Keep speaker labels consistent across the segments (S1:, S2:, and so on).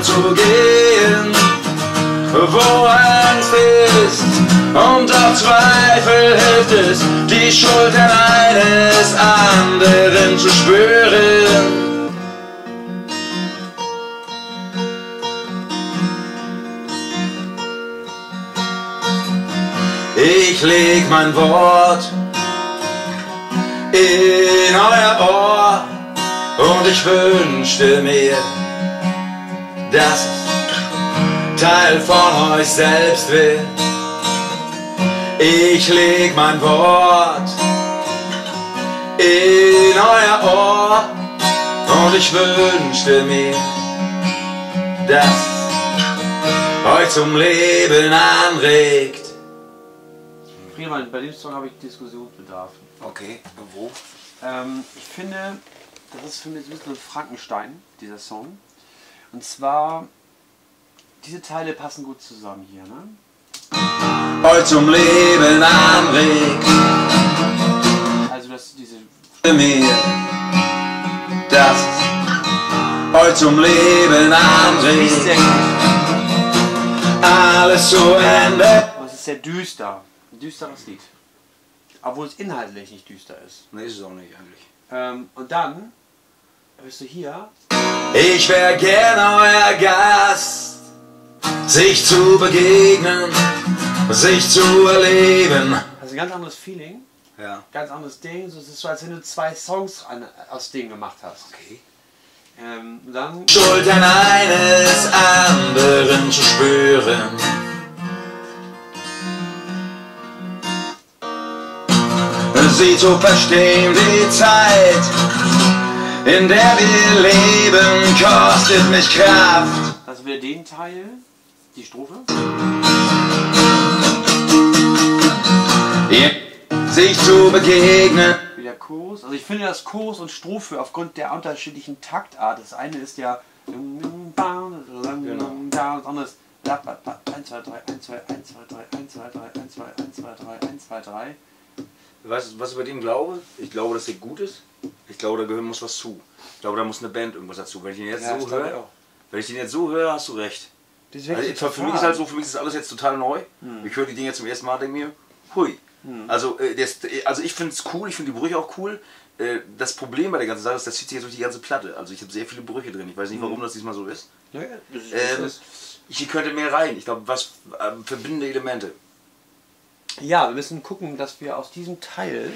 S1: zu gehen, wo Angst ist und auch Zweifel hilft es, die Schultern eines anderen zu spüren. Ich leg mein Wort in euer Ohr und ich wünschte mir, dass es Teil von euch selbst wird. Ich leg mein Wort in euer Ohr und ich wünschte mir, dass euch zum Leben anregt.
S2: Friedemann, bei dem Song habe ich Diskussionsbedarf.
S3: Okay, wo?
S2: Ich finde, das ist für mich ein bisschen Frankenstein, dieser Song. Und zwar, diese Teile passen gut zusammen hier, ne?
S1: Euch zum Leben anregt.
S2: Also, dass diese...
S1: Mir, dass euch zum Leben anregt. Alles zu Ende.
S2: Aber es ist sehr düster. Ein düsteres Lied. Obwohl es inhaltlich nicht düster ist.
S3: Ne, ist es auch nicht eigentlich.
S2: Und dann bist du hier.
S1: Ich wär gern euer Gast, sich zu begegnen, sich zu erleben.
S2: Hast ein ganz anderes Feeling.
S3: Ja.
S2: Ganz anderes Ding. Es ist so, als wenn du 2 Songs aus Ding gemacht hast.
S3: Okay.
S2: Dann
S1: Schultern eines anderen zu spüren. Sie zu verstehen, die Zeit, in der wir leben, kostet mich Kraft.
S2: also wieder den Teil, die Strophe.
S1: Sich zu begegnen.
S2: Wieder Chorus. Also ich finde, dass Chorus und Strophe aufgrund der unterschiedlichen Taktart, das eine ist ja das andere ist 1, 2, 3, 1, 2, 1, 2, 3, 1, 2, 3, 1, 2, 1, 2, 3, 1, 2, 3.
S3: Weißt du, was ich bei dem glaube? Ich glaube, dass der gut ist. Ich glaube, da gehört muss was zu. Ich glaube, da muss eine Band irgendwas dazu. Wenn ich den jetzt so höre, hast du recht. Also, für mich ist halt so, für mich ist alles jetzt total neu. Ich höre die Dinge jetzt zum ersten Mal und denke mir, hui. Also ich finde es cool, ich finde die Brüche auch cool. Das Problem bei der ganzen Sache ist, das zieht sich jetzt durch die ganze Platte. Also ich habe sehr viele Brüche drin. Ich weiß nicht, warum das diesmal so ist.
S2: Ja,
S3: Hier könnte mehr rein. Ich glaube, was verbindende Elemente.
S2: ja, wir müssen gucken, dass wir aus diesem Teil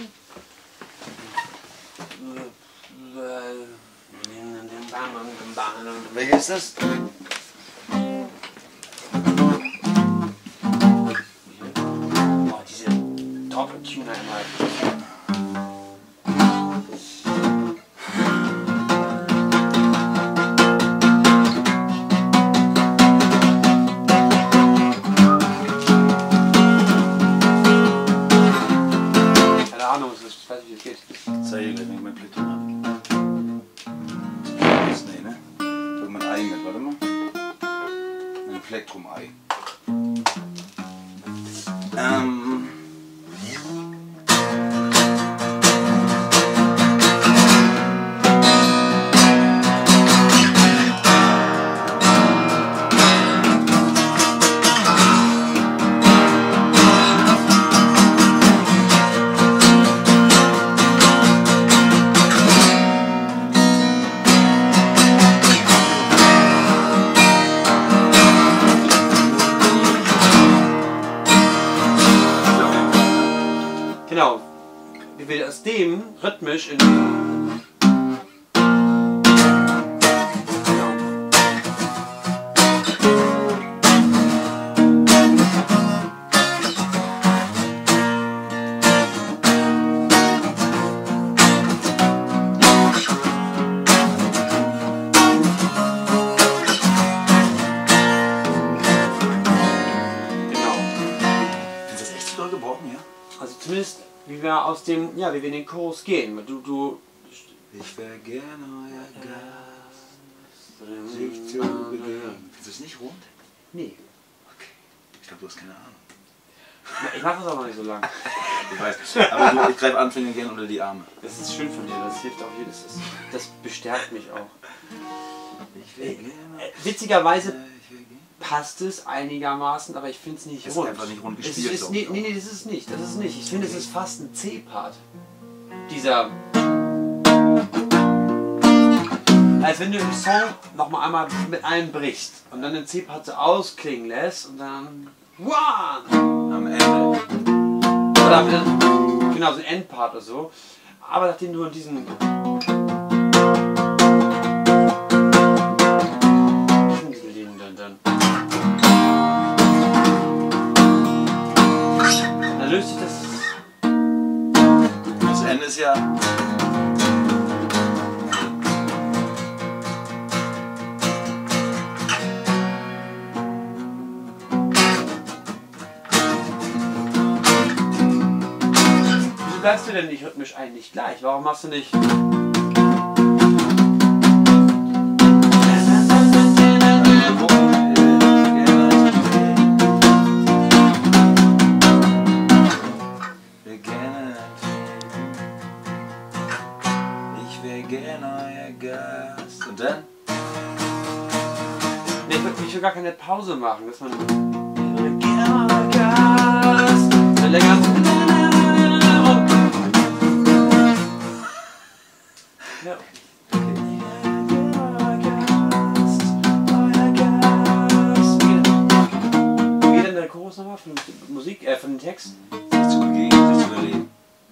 S3: Welches ist das?
S2: oh, diese Doppeltuner immer. Keine Ahnung, ich weiß nicht, wie es geht.
S3: Zeig dir gleich, wenn ich mein Plektrum habe. Nee, ne? Ich habe mein Ei mit, warte mal. Mein Plektrum-Ei.
S2: Genau, wie wir aus dem rhythmisch in...
S3: Ist das echt so doll gebrochen, ja?
S2: Also zumindest, wie wir aus dem, ja, wie wir in den Chorus gehen.
S3: Ich wäre gerne euer Gast, sich zu begegnen. Findest du es nicht rund?
S2: Nee.
S3: Okay. Ich glaube, du hast keine Ahnung.
S2: Ich mache das auch noch nicht so lang.
S3: Ich weiß. Aber ich greife Anfänger gerne unter die Arme.
S2: Das ist schön von dir, das hilft auch jedes. Das bestärkt mich auch. Witzigerweise passt es einigermaßen, aber ich finde es nicht rund.
S3: Ist einfach nicht rund gespielt.
S2: Nee, das ist es nicht. Das ist nicht. Ich finde, es ist fast ein C-Part. Dieser... Als wenn du im Song nochmal einmal mit einem brichst und dann den C-Part so ausklingen lässt und dann... One!
S3: Am Ende.
S2: Oder genau, so ein Endpart oder so. Aber nachdem du in diesen... Dann löst sich das...
S3: Das Ende ist ja...
S2: Wieso bleibst du denn nicht rhythmisch eigentlich gleich? Warum machst du nicht...
S3: Und dann?
S2: Nee, ich will gar keine Pause machen, dass man... Dann länger... Ja. Wie geht denn der Chorus nochmal von Musik, von dem Text?
S3: Sich zu begegnen, sich zu erleben.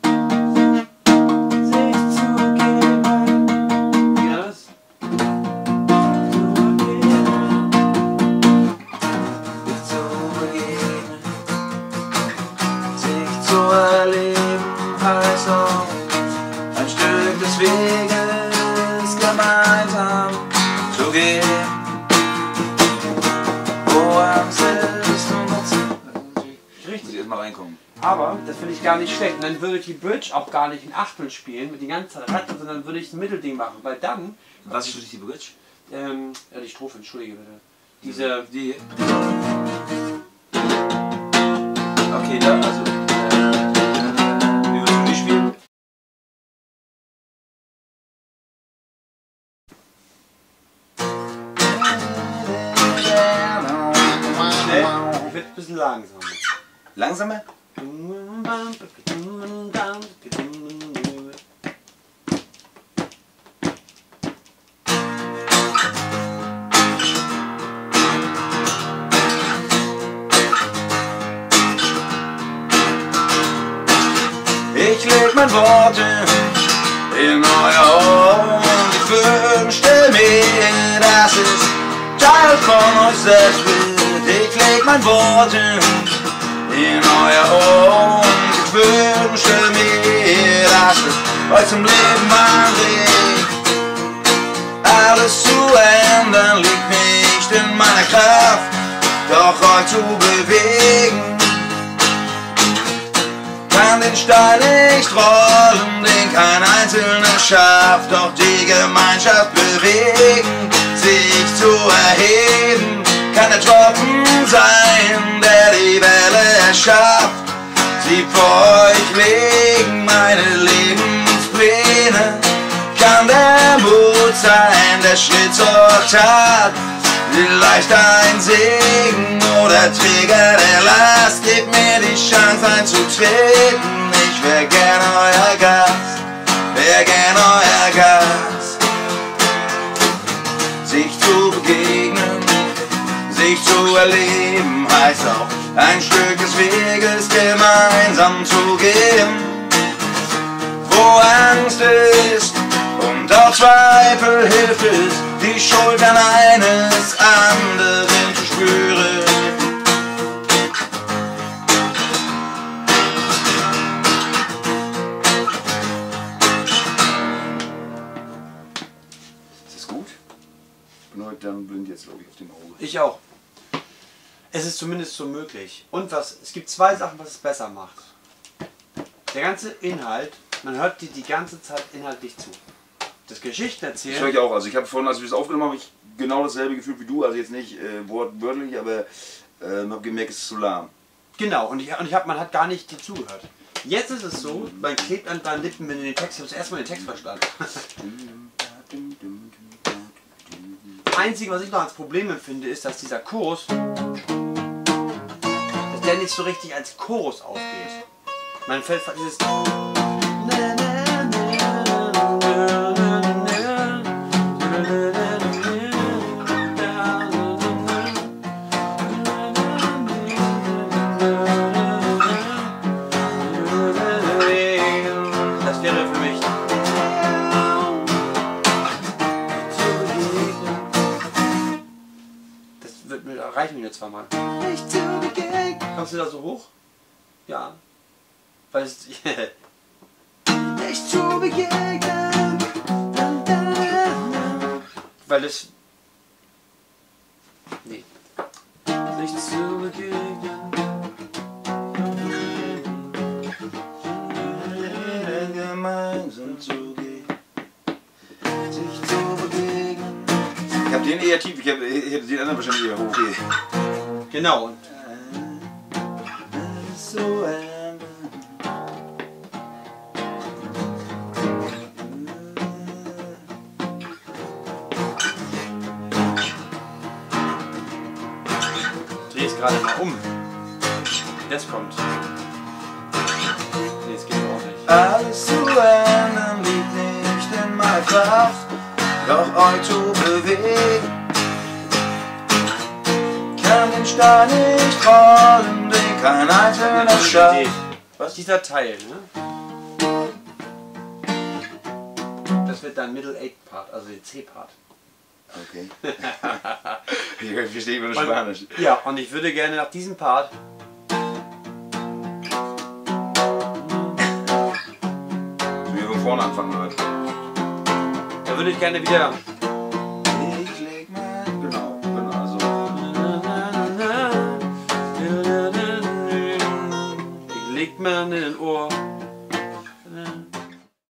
S3: Weges gemeinsam zu gehen, wo Angst ist und Nutzen.
S2: Richtig.
S3: Muss ich erstmal reinkommen.
S2: Aber das finde ich gar nicht schlecht. Und dann würde ich die Bridge auch gar nicht in Achteln spielen mit den ganzen Ratten, sondern würde ich ein Mittelding machen, weil dann...
S3: Was ist für dich die Bridge?
S2: Ja, die Strophe, entschuldige bitte.
S3: Die... Okay, da, also... wie würdest du die spielen?
S2: Wird ein bisschen langsamer.
S3: Langsamer? Ich leg mein Wort in euer Ohr und ich wünschte mir, dass es Teil von euch selbst wird. Ich leg mein Wort in euer Ohr und ich wünschte mir, dass es euch zum Leben anregt. Alles zu ändern liegt nicht in meiner Kraft, doch euch zu bewegen. Kann den Stein nicht rollen, den kein Einzelner schafft, doch die Gemeinschaft bewegen, sich zu erheben. Kann der Tropfen sein, der die Welle erschafft. Sie vor euch legen meine Lebenspläne. Kann der Mut sein, der Schritt zur Tat. Vielleicht ein Segen oder Träger der Last. Gebt mir die Chance einzutreten. Ich wär gern euer Gast, wär gern euer Gast. Sich zu begegnen, sich zu erleben, heißt auch ein Stück des Weges gemeinsam zu gehen. Wo Angst ist und auch Zweifel, hilft es, die Schultern eines anderen zu spüren. Ist das gut? Ich bin heute dann blind jetzt, glaube ich, auf dem Auge.
S2: Ich auch. Es ist zumindest so möglich. Und es gibt zwei Sachen, was es besser macht. Der ganze Inhalt, man hört die ganze Zeit inhaltlich zu. Das Geschichten erzählen.
S3: Das höre ich auch. Also ich habe vorhin, als wir das aufgenommen haben, ich genau dasselbe Gefühl wie du. Also jetzt nicht wortwörtlich, aber habe gemerkt, es ist zu lahm.
S2: Genau, man hat gar nicht dazugehört. Jetzt ist es so, man klebt an deinen Lippen, wenn du den Text, ich habe erstmal den Text verstanden. Einzige, was ich noch als Problem empfinde, ist, dass dieser Chorus, dass der nicht so richtig als Chorus aufgeht. Man fällt dieses das wäre für mich reicht mir nur zweimal. Kommst du da so hoch? Ja. Weil es. Nicht zu begegnen. Weil es. Nee. Nicht zu begegnen.
S1: Gemeinsam zu gehen. Sich zu begegnen. Ich hab den eher tief, ich hätte den anderen wahrscheinlich eher hoch hier.
S2: Genau. Und
S1: so
S2: dreh es gerade mal um. Das kommt. Nee, es geht auch nicht.
S1: alles zu ändern liegt nicht in meiner Kraft, doch euch zu bewegen. Kann den Stein nicht rollen, den kein einzelner schafft.
S2: Was? Dieser Teil, ne? Das wird dann Middle 8 Part, also der C-Part.
S1: Okay. Ich verstehe immer nur Spanisch.
S2: Ja, und ich würde gerne nach diesem Part
S1: Wir von vorne anfangen heute.
S2: da würde ich gerne wieder
S1: Ich leg mein. Genau, also.
S2: ich leg mir in den Ohr.